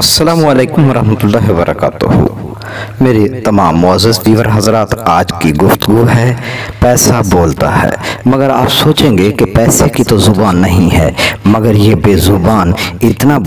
अस्सलामु अलैकुम वरहमतुल्लाहि वबरकातुहू। मेरे तमाम मुअज़्ज़ज़ व्यूअर हज़रात, आज की गुफ्तगू है पैसा बोलता है। मगर आप सोचेंगे कि पैसे की तो ज़ुबान नहीं है, मगर ये बेज़ुबान इतना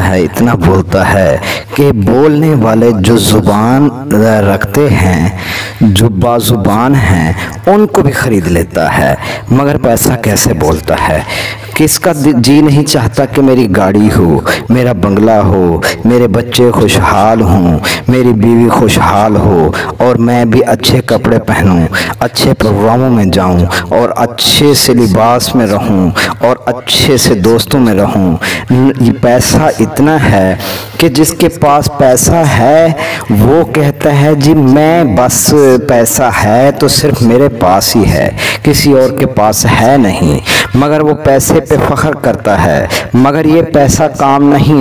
बोलता है कि बोलने वाले जो ज़ुबान रखते हैं, जो बाज़ुबान हैं, उनको भी ख़रीद लेता है। मगर पैसा कैसे बोलता है? किसका जी नहीं चाहता कि मेरी गाड़ी हो, मेरा बंगला हो, मेरे बच्चे खुशहाल हों, मेरी बीवी खुशहाल हो और मैं भी अच्छे कपड़े पहनूं, अच्छे प्रोग्रामों में जाऊं और अच्छे से लिबास में रहूं और अच्छे से दोस्तों में रहूं। ये पैसा इतना है कि जिसके पास पैसा है वो कहता है जी मैं बस पैसा है तो सिर्फ मेरे पास ही है, किसी और के पास है नहीं। मगर वो पैसे पे फ़ख्र करता है, मगर ये पैसा काम नहीं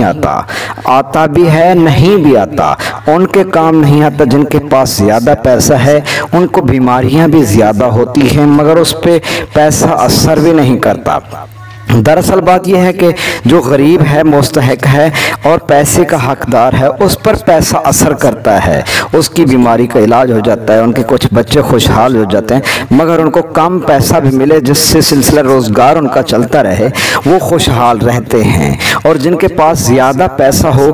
आता भी है, नहीं भी आता। उनके काम नहीं आता जिनके पास ज़्यादा पैसा है, उनको बीमारियां भी ज़्यादा होती हैं, मगर उस पे पैसा असर भी नहीं करता। दरअसल बात यह है कि जो गरीब है, मुस्तहिक है और पैसे का हकदार है, उस पर पैसा असर करता है, उसकी बीमारी का इलाज हो जाता है, उनके कुछ बच्चे खुशहाल हो जाते हैं। मगर उनको कम पैसा भी मिले जिससे सिलसिला रोज़गार उनका चलता रहे, वो खुशहाल रहते हैं। और जिनके पास ज़्यादा पैसा हो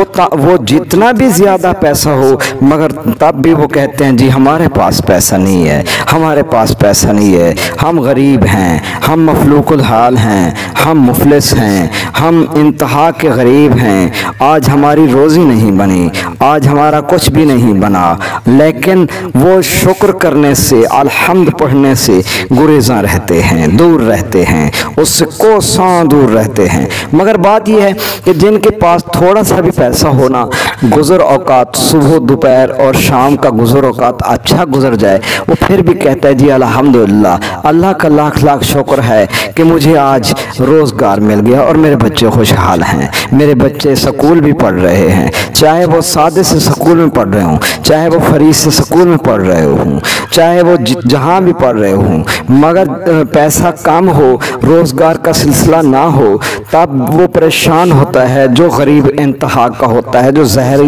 वो जितना भी ज़्यादा पैसा हो, मगर तब भी वो कहते हैं जी हमारे पास पैसा नहीं है, हमारे पास पैसा नहीं है, हम गरीब हैं, हम मफलूकुल हाल हैं, हम मुफलिस हैं, हम इंतहा के गरीब हैं, आज हमारी रोज़ी नहीं बनी, आज हमारा कुछ भी नहीं बना। लेकिन वो शुक्र करने से, अल्हम्द पढ़ने से गुरेज़ां रहते हैं, दूर रहते हैं, उससे कोसां दूर रहते हैं। मगर बात यह है कि जिनके पास थोड़ा सा भी पैसा होना, गुज़र औकात सुबह दोपहर और शाम का गुज़र औकात अच्छा गुज़र जाए, वो फिर भी कहता है जी अल्हम्दुलिल्लाह, अल्लाह का लाख लाख शुक्र है कि मुझे आज रोज़गार मिल गया और मेरे बच्चे खुशहाल हैं, मेरे बच्चे स्कूल भी पढ़ रहे हैं, चाहे वो सादे से स्कूल में पढ़ रहे हों, चाहे वो फरीद से स्कूल में पढ़ रहे हों, चाहे वो जहाँ भी पढ़ रहे हों। मगर पैसा कम हो, रोज़गार का सिलसिला ना हो, तब वो परेशान होता है। जो गरीब इंतहा का होता है, जो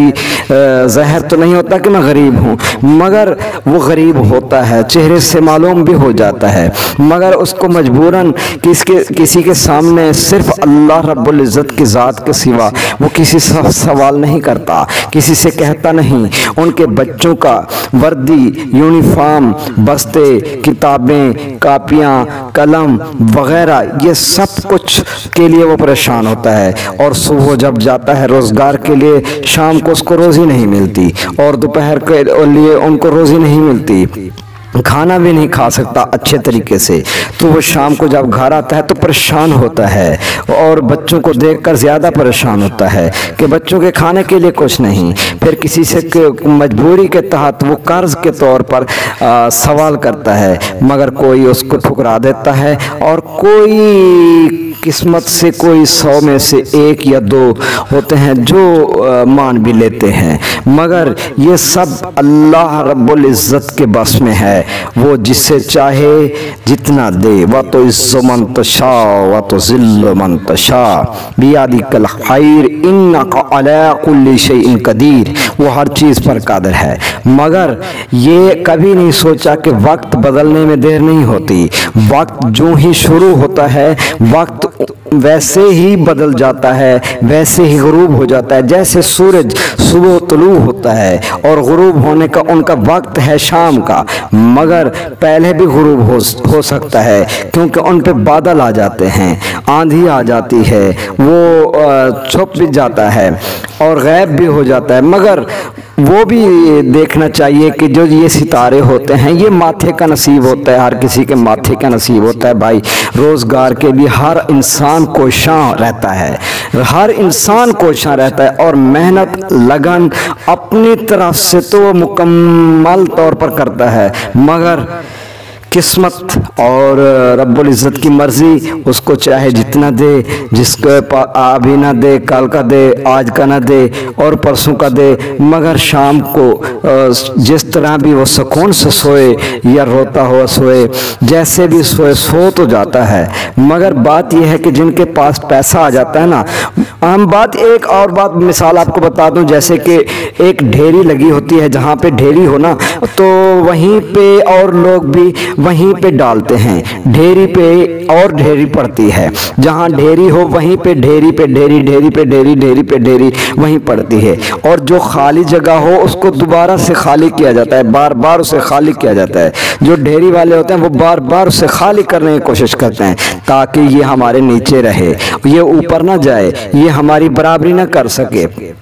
जहर तो नहीं होता कि मैं गरीब हूँ, मगर वो गरीब होता है, चेहरे से मालूम भी हो जाता है, मगर उसको मजबूरन किसी के सामने सिर्फ अल्लाह रब्बुल इज़्ज़त की ज़ात के सिवा वो किसी से सवाल नहीं करता, किसी से कहता नहीं। उनके बच्चों का वर्दी, यूनिफॉर्म, बस्ते, किताबें, कापियाँ, कलम वग़ैरह, ये सब कुछ के लिए वो परेशान होता है। और सुबह जब जाता है रोज़गार के लिए, शाम को उसको रोज़ी नहीं मिलती और दोपहर के लिए उनको रोज़ी नहीं मिलती, खाना भी नहीं खा सकता अच्छे तरीके से। तो वो शाम को जब घर आता है तो परेशान होता है और बच्चों को देखकर ज़्यादा परेशान होता है कि बच्चों के खाने के लिए कुछ नहीं। फिर किसी से मजबूरी के तहत वो कर्ज के तौर पर सवाल करता है, मगर कोई उसको ठुकरा देता है और कोई किस्मत से कोई 100 में से 1 या 2 होते हैं जो मान भी लेते हैं। मगर ये सब अल्लाह रब्बुल इज़्ज़त के बस में है, वो जिससे चाहे जितना दे। व तो इज़्ज़ु मन तशा व तो ज़िल्लु मन तशा बियदिकल खैर इन्नका अला कुल्लि शैइन कदीर, वो हर चीज़ पर कादिर है। मगर ये कभी नहीं सोचा कि वक्त बदलने में देर नहीं होती, वक्त जो ही शुरू होता है वक्त वैसे ही बदल जाता है, वैसे ही गुरूब हो जाता है। जैसे सूरज सुबह तुलू होता है और गुरूब होने का उनका वक्त है शाम का, मगर पहले भी गुरूब हो सकता है, क्योंकि उन पे बादल आ जाते हैं, आंधी आ जाती है, वो छुप भी जाता है और गैब भी हो जाता है। मगर वो भी देखना चाहिए कि जो ये सितारे होते हैं, ये माथे का नसीब होता है, हर किसी के माथे का नसीब होता है। भाई, रोज़गार के लिए हर इंसान कोशां रहता है, हर इंसान कोशां रहता है और मेहनत लगन अपनी तरफ से तो मुकम्मल तौर पर करता है, मगर किस्मत और रब्बुल इज़्ज़त की मर्ज़ी, उसको चाहे जितना दे, जिसको अभी ना दे, कल का दे, आज का ना दे और परसों का दे, मगर शाम को जिस तरह भी वो सुकून से सोए या रोता हुआ सोए, जैसे भी सोए, सो तो जाता है। मगर बात यह है कि जिनके पास पैसा आ जाता है ना, हम बात एक और बात मिसाल आपको बता दूं, जैसे कि एक ढेरी लगी होती है, जहाँ पे ढेरी हो ना तो वहीं पे और लोग भी वहीं पे डालते हैं, ढेरी पे और ढेरी पड़ती है, जहाँ ढेरी हो वहीं पे ढेरी पे ढेरी, ढेरी पे ढेरी, ढेरी पे ढेरी वहीं पड़ती है। और जो खाली जगह हो उसको दोबारा से खाली किया जाता है, बार बार उसे खाली किया जाता है। जो ढेरी वाले होते हैं वो बार बार उसे खाली करने की कोशिश करते हैं ताकि ये हमारे नीचे रहे, ये ऊपर ना जाए, ये हमारी बराबरी ना कर सके।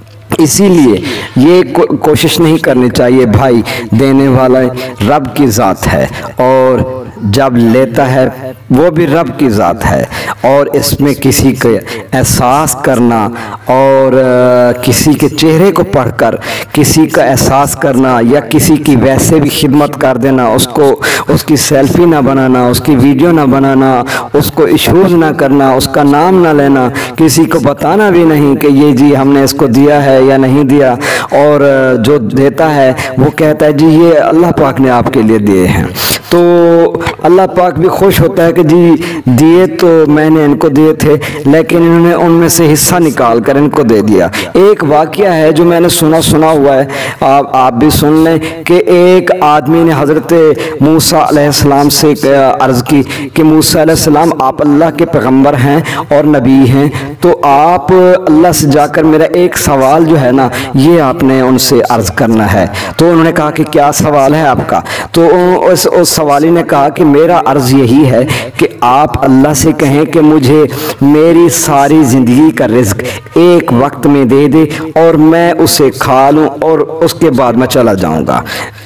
इसीलिए ये कोशिश नहीं करनी चाहिए भाई। देने वाला रब की ज़ात है और जब लेता है वो भी रब की ज़ात है, और इसमें किसी का एहसास करना और किसी के चेहरे को पढ़कर किसी का एहसास करना या किसी की वैसे भी खिदमत कर देना, उसको उसकी सेल्फी ना बनाना, उसकी वीडियो ना बनाना, उसको इशूज़ ना करना, उसका नाम ना लेना, किसी को बताना भी नहीं कि ये जी हमने इसको दिया है या नहीं दिया, और जो देता है वो कहता है जी ये अल्लाह पाक ने आपके लिए दिए हैं। तो अल्लाह पाक भी खुश होता है कि जी दिए तो मैंने इनको दिए थे, लेकिन इन्होंने उनमें से हिस्सा निकाल कर इनको दे दिया। एक वाक़या है जो मैंने सुना हुआ है, आप भी सुन लें कि एक आदमी ने हज़रत मूसा अलैहिस्सलाम से अर्ज़ की कि मूसा अलैहिस्सलाम आप अल्लाह के पैगम्बर हैं और नबी हैं, तो आप अल्लाह से जाकर मेरा एक सवाल जो है ना ये आपने उनसे अर्ज़ करना है। तो उन्होंने कहा कि क्या सवाल है आपका? तो उस सवाली ने कहा कि मेरा अर्ज़ यही है कि आप अल्लाह से कहें कि मुझे मेरी सारी ज़िंदगी का रिज़्क एक वक्त में दे दे और मैं उसे खा लूँ और उसके बाद मैं चला जाऊँगा।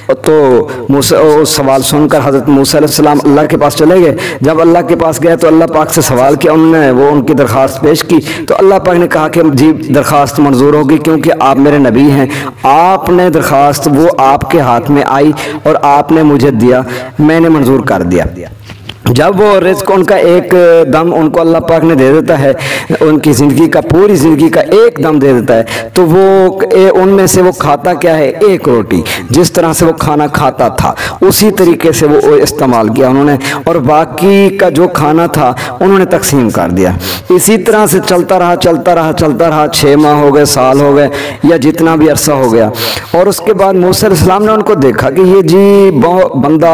तो मूसा उस सवाल सुनकर हज़रत मूसा अलैहिस्सलाम अल्लाह के पास चले गए। जब अल्लाह के पास गए तो अल्लाह पाक से सवाल किया, उन्होंने वो उनकी दरख्वास्त पेश की, तो अल्लाह पाक ने कहा कि जी दरख्वास्त मंजूर होगी क्योंकि आप मेरे नबी हैं, आपने दरख्वास्त वो आपके हाथ में आई और आपने मुझे दिया, मैंने मंजूर कर दिया। जब वो रिज़्क उनका एक दम उनको अल्लाह पाक ने दे देता है, उनकी ज़िंदगी का पूरी ज़िंदगी का एक दम दे देता है, तो वो उनमें से वो खाता क्या है? एक रोटी। जिस तरह से वो खाना खाता था उसी तरीके से वो इस्तेमाल किया उन्होंने, और बाकी का जो खाना था उन्होंने तकसीम कर दिया। इसी तरह से चलता रहा चलता रहा चलता रहा, 6 माह हो गए, साल हो गए या जितना भी अरसा हो गया। और उसके बाद मूसा अलैहिस्सलाम ने उनको देखा कि ये जी बंदा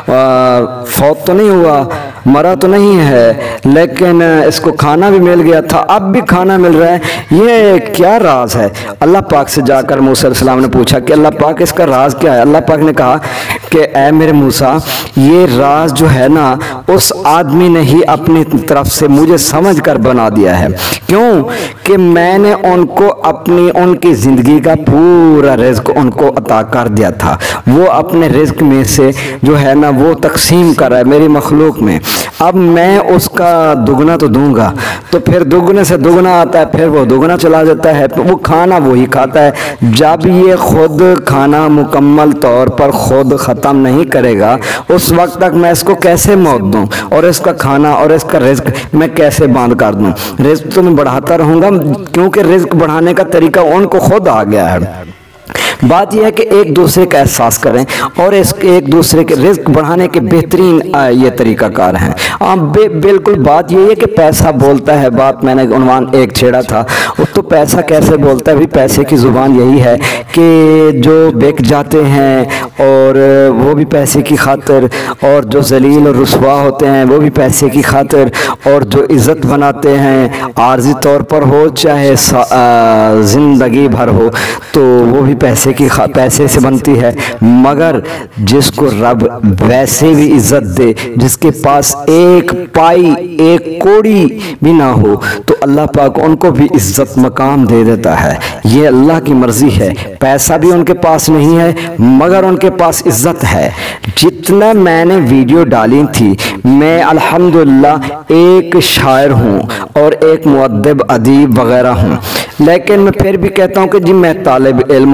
फौत तो नहीं हुआ, मरा तो नहीं है, लेकिन इसको खाना भी मिल गया था, अब भी खाना मिल रहा है, ये क्या राज है? अल्लाह पाक से जाकर मूसा अलैहिस्सलाम ने पूछा कि अल्लाह पाक इसका राज क्या है? अल्लाह पाक ने कहा कि ऐ मेरे मूसा, ये राज जो है ना उस आदमी ने ही अपनी तरफ से मुझे समझ कर बना दिया है। क्यों? कि मैंने उनको अपनी उनकी ज़िंदगी का पूरा रिज़्क उनको अता कर दिया था, वो अपने रिज़्क में से जो है ना वो तकसीम कर रहा है मेरी मखलूक में। अब मैं उसका दुगना तो दूंगा, तो फिर दुगने से दुगना आता है, फिर वो दुगना चला जाता है, तो वो खाना वही खाता है। जब ये खुद खाना मुकम्मल तौर पर खुद ख़त्म नहीं करेगा उस वक्त तक मैं इसको कैसे मौत दूं, और इसका खाना और इसका रिज़्क मैं कैसे बंद कर दूं? रिज़्क तो मैं बढ़ाता रहूँगा, क्योंकि रिज़्क बढ़ाने का तरीका उनको खुद आ गया है। बात यह है कि एक दूसरे का एहसास करें और एक दूसरे के रिज़्क बढ़ाने के बेहतरीन ये तरीक़ाकार हैं। बिल्कुल बात यही है कि पैसा बोलता है, बात मैंने उन्वान एक छेड़ा था, तो पैसा कैसे बोलता है? भी पैसे की ज़ुबान यही है कि जो बिक जाते हैं और वो भी पैसे की खातिर, और जो जलील और रुसवा होते हैं वो भी पैसे की खातिर, और जो इज़्ज़त बनाते हैं आर्जी तौर पर हो चाहे ज़िंदगी भर हो, तो वो भी पैसे से बनती है। मगर जिसको रब वैसे भी इज्जत दे, जिसके पास एक पाई एक कोड़ी भी ना हो, तो अल्लाह पाक उनको भी इज्जत मकाम दे देता है। ये अल्लाह की मर्जी है। पैसा भी उनके पास नहीं है मगर उनके पास इज्जत है। जितना मैंने वीडियो डाली थी, मैं अल्हम्दुलिल्लाह एक शायर हूँ और एक मुअद्दिब अदीब वगैरह हूँ, लेकिन मैं फिर भी कहता हूँ कि जी मैं तालिब इल्म हूँ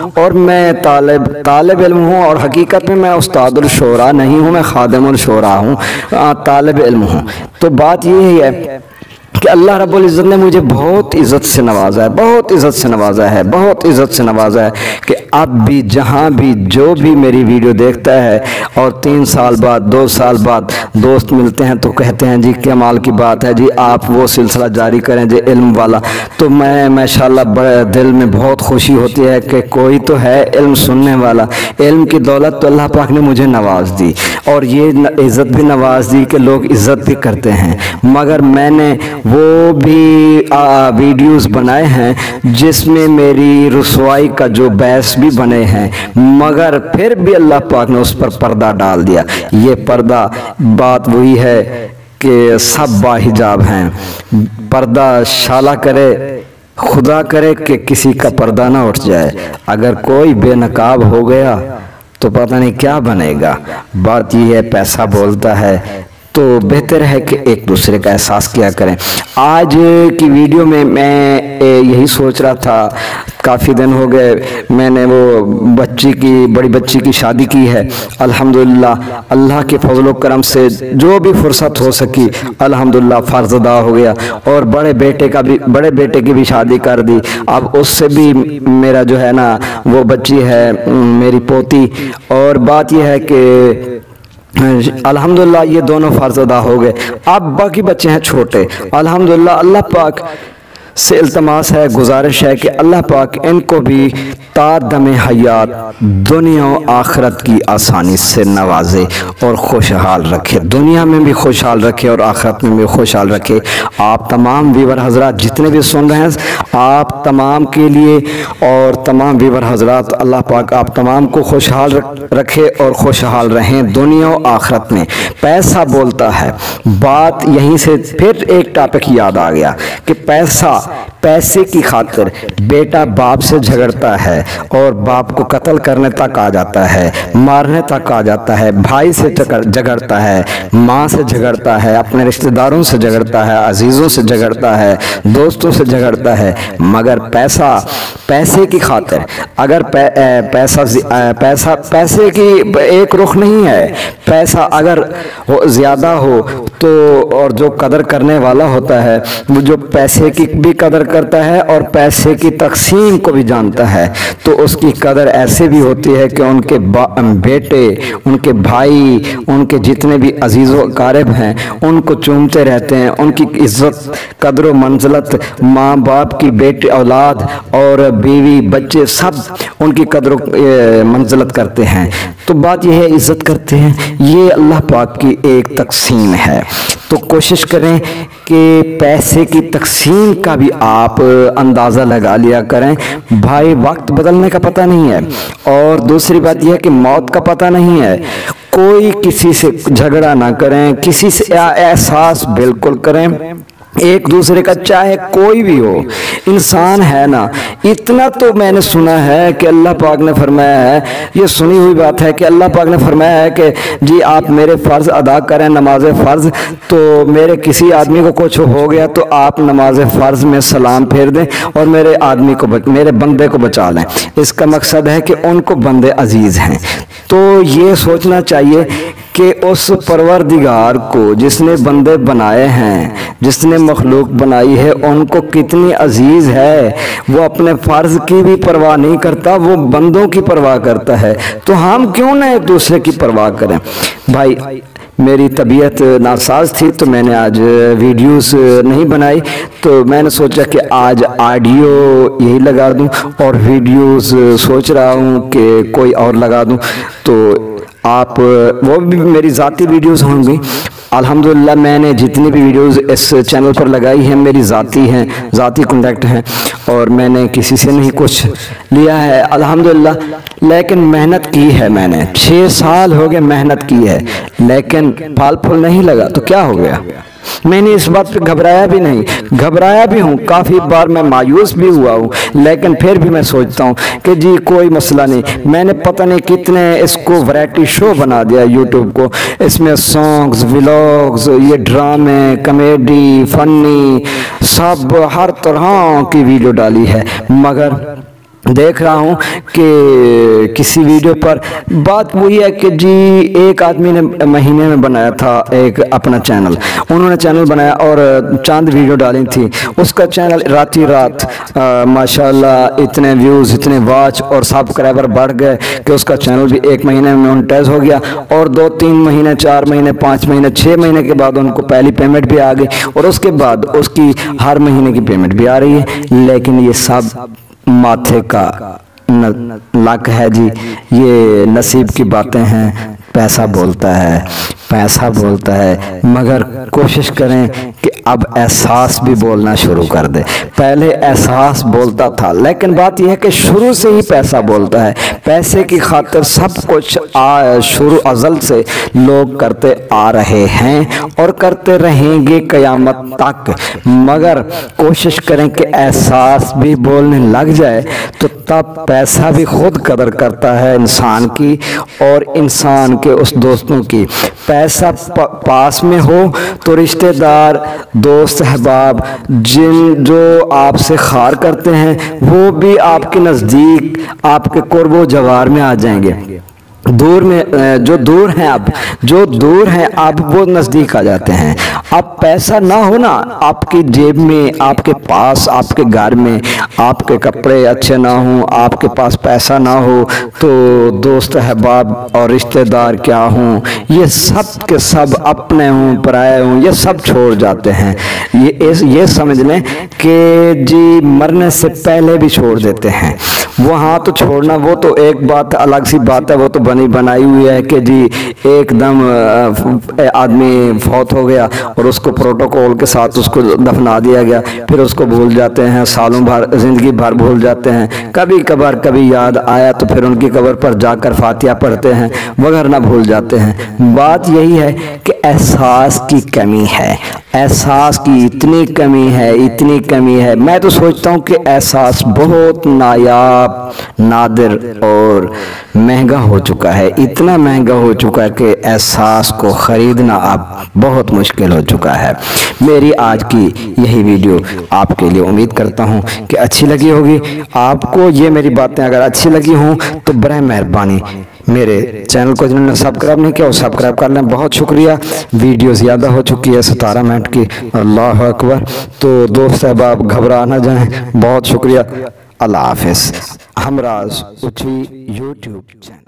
और मैं तालिब इल्म हूँ, और हकीकत में मैं उस्तादुल शोरा नहीं हूँ, मैं खादिमुल शोरा हूँ, तालिब इल्म हूँ। तो बात ये है कि अल्लाह रब्बुल इज़्ज़त ने मुझे बहुत इज़्ज़त से नवाजा है, बहुत इज़्ज़त से नवाजा है, बहुत इज़्ज़त से नवाजा है कि अब भी जहाँ भी जो भी मेरी वीडियो देखता है और 3 साल बाद 2 साल बाद दोस्त मिलते हैं तो कहते हैं जी कमाल की बात है जी, आप वो सिलसिला जारी करें जी इल्म वाला। तो मैं माशाल्लाह बड़े दिल में बहुत खुशी होती है कि कोई तो है इल्म सुनने वाला। इल्म की दौलत तो अल्लाह पाक ने मुझे नवाज दी, और ये इज़्ज़त भी नवाज दी कि लोग इज़्ज़त भी करते हैं। मगर मैंने वो भी वीडियोस बनाए हैं जिसमें मेरी रुसवाई का जो बहस भी बने हैं, मगर फिर भी अल्लाह पाक ने उस पर पर्दा डाल दिया। ये पर्दा बात वही है कि सब बाहिजाब हैं, पर्दा शाला करे खुदा करे कि किसी का पर्दा ना उठ जाए। अगर कोई बेनकाब हो गया तो पता नहीं क्या बनेगा। बात यह है पैसा बोलता है, तो बेहतर है कि एक दूसरे का एहसास किया करें। आज की वीडियो में मैं यही सोच रहा था, काफ़ी दिन हो गए मैंने वो बड़ी बच्ची की शादी की है। अल्हम्दुलिल्लाह अल्लाह के फजल करम से जो भी फुर्सत हो सकी अल्हम्दुलिल्लाह फ़र्ज़ अदा हो गया, और बड़े बेटे की भी शादी कर दी। अब उससे भी मेरा जो है ना वो बच्ची है मेरी पोती। और बात यह है कि अल्हम्दुलिल्लाह ये दोनों फ़र्ज़ अदा हो गए। अब बाकी बच्चे हैं छोटे। अल्हम्दुलिल्लाह अल्लाह पाक से इल्तमास है, गुजारिश है कि अल्लाह पाक इनको भी तादम हयात दुनिया और आखिरत की आसानी से नवाजे और खुशहाल रखे, दुनिया में भी खुशहाल रखे और आखिरत में भी खुशहाल रखे। आप तमाम व्यूअर हजरात जितने भी सुन रहे हैं, आप तमाम के लिए और तमाम व्यूअर हजरात अल्लाह पाक आप तमाम को खुशहाल रखे और खुशहाल रहें दुनिया और आखिरत में। पैसा बोलता है, बात यहीं से फिर एक टॉपिक याद आ गया कि पैसे की खातिर बेटा बाप से झगड़ता है और बाप को कत्ल करने तक आ जाता है, मारने तक आ जाता है, भाई से झगड़ता है, माँ से झगड़ता है, अपने रिश्तेदारों से झगड़ता है, अजीज़ों से झगड़ता है, दोस्तों से झगड़ता है। मगर पैसे की खातिर अगर पैसे की एक रुख नहीं है। पैसा अगर ज़्यादा हो तो और जो कदर करने वाला होता है वो जो पैसे की भी कदर करता है और पैसे की तकसीम को भी जानता है, तो उसकी कदर ऐसे भी होती है कि उनके बेटे, उनके भाई, उनके जितने भी अजीज़ो क़ारिब हैं उनको चूमते रहते हैं। उनकी इज़्ज़त कदर मंज़लत, माँ बाप की बेटे औलाद और बीवी बच्चे सब उनकी कदर मंज़लत करते हैं। तो बात यह है इज़्ज़त करते हैं। ये अल्लाह पाक की एक तकसीम है। तो कोशिश करें कि पैसे की तकसीम का भी आप अंदाज़ा लगा लिया करें। भाई वक्त बदलने का पता नहीं है, और दूसरी बात यह है कि मौत का पता नहीं है। कोई किसी से झगड़ा ना करें, किसी से एहसास बिल्कुल करें एक दूसरे का, चाहे कोई भी हो, इंसान है ना। इतना तो मैंने सुना है कि अल्लाह पाक ने फरमाया है, ये सुनी हुई बात है कि अल्लाह पाक ने फरमाया है कि जी आप मेरे फ़र्ज़ अदा करें, नमाज फ़र्ज़, तो मेरे किसी आदमी को कुछ हो गया तो आप नमाज फ़र्ज़ में सलाम फेर दें और मेरे आदमी को मेरे बंदे को बचा लें। इसका मकसद है कि उनको बंदे अजीज़ हैं। तो ये सोचना चाहिए कि उस परवरदिगार को जिसने बंदे बनाए हैं, जिसने मखलूक बनाई है, उनको कितनी अजीज़ है। वो अपने फ़र्ज़ की भी परवाह नहीं करता, वो बंदों की परवाह करता है। तो हम क्यों ना एक दूसरे की परवाह करें। भाई मेरी तबीयत नासाज थी तो मैंने आज वीडियोस नहीं बनाई, तो मैंने सोचा कि आज ऑडियो यही लगा दूं और वीडियोस सोच रहा हूं कि कोई और लगा दूं। तो आप वो भी मेरी ज़ाती वीडियोस होंगी। अल्हम्दुलिल्लाह मैंने जितनी भी वीडियोस इस चैनल पर लगाई हैं मेरी ज़ाती हैं, ज़ाती कॉन्टैक्ट हैं, और मैंने किसी से नहीं कुछ लिया है अल्हम्दुलिल्लाह। लेकिन मेहनत की है मैंने, 6 साल हो गए मेहनत की है, लेकिन फल फूल नहीं लगा तो क्या हो गया। मैंने इस बात पे घबराया भी नहीं, घबराया भी हूँ, काफ़ी बार मैं मायूस भी हुआ हूँ, लेकिन फिर भी मैं सोचता हूँ कि जी कोई मसला नहीं। मैंने पता नहीं कितने इसको वैरायटी शो बना दिया यूट्यूब को, इसमें सॉन्ग्स, व्लॉग्स, ये ड्रामे, कॉमेडी, फनी, सब हर तरह की वीडियो डाली है, मगर देख रहा हूँ कि किसी वीडियो पर बात वही है कि जी एक आदमी ने महीने में बनाया था एक अपना चैनल, उन्होंने चैनल बनाया और चंद वीडियो डाली थी, उसका चैनल राती रात माशाल्लाह इतने व्यूज़, इतने वॉच और सब्सक्राइबर बढ़ गए कि उसका चैनल भी एक महीने में मोनेटाइज हो गया और 2-3 महीने, 4 महीने, 5 महीने, 6 महीने के बाद उनको पहली पेमेंट भी आ गई और उसके बाद उसकी हर महीने की पेमेंट भी आ रही है। लेकिन ये सब माथे का लक है जी, ये नसीब की बातें हैं। पैसा बोलता है, पैसा बोलता है, मगर कोशिश करें कि अब एहसास भी बोलना शुरू कर दे। पहले एहसास बोलता था, लेकिन बात यह है कि शुरू से ही पैसा बोलता है। पैसे की खातिर सब कुछ शुरू अज़ल से लोग करते आ रहे हैं और करते रहेंगे क़यामत तक, मगर कोशिश करें कि एहसास भी बोलने लग जाए तो तब पैसा भी खुद कदर करता है इंसान की और इंसान के उस दोस्तों की। पैसा पास में हो तो रिश्तेदार, दोस्त, अहबाब जो आपसे खार करते हैं वो भी आपके नज़दीक, आपके कुर्बो जवार में आ जाएंगे। दूर में जो दूर हैं अब वो नज़दीक आ जाते हैं। अब पैसा ना हो ना आपकी जेब में, आपके पास, आपके घर में, आपके कपड़े अच्छे ना हों, आपके पास पैसा ना हो तो दोस्त, अहबाब और रिश्तेदार क्या हों, ये सब के सब अपने हों, पराए हों, ये सब छोड़ जाते हैं। ये समझ लें कि जी मरने से पहले भी छोड़ देते हैं। वहाँ तो छोड़ना वो तो एक बात, अलग सी बात है, वो तो बनी बनाई हुई है कि जी एकदम आदमी फौत हो गया और उसको प्रोटोकॉल के साथ उसको दफना दिया गया, फिर उसको भूल जाते हैं, सालों भर, ज़िंदगी भर भूल जाते हैं। कभी कभार कभी याद आया तो फिर उनकी कब्र पर जाकर फातिहा पढ़ते हैं, वगैरह भूल जाते हैं। बात यही है कि एहसास की कमी है, एहसास की इतनी कमी है, इतनी कमी है। मैं तो सोचता हूँ कि एहसास बहुत नायाब, नादिर और महंगा हो चुका है। इतना महंगा हो चुका है कि एहसास को ख़रीदना अब बहुत मुश्किल हो चुका है। मेरी आज की यही वीडियो आपके लिए, उम्मीद करता हूँ कि अच्छी लगी होगी। आपको ये मेरी बातें अगर अच्छी लगी हों तो बराए मेहरबानी मेरे चैनल को जिन्होंने सब्सक्राइब नहीं किया वो सब्सक्राइब कर लें। बहुत शुक्रिया। वीडियो ज़्यादा हो चुकी है 17 मिनट की, अल्लाह अकबर। तो दोस्त अहबाब घबरा ना जाएं। बहुत शुक्रिया। अल्लाह हाफिज़। हमराज उठी यूट्यूब चैनल।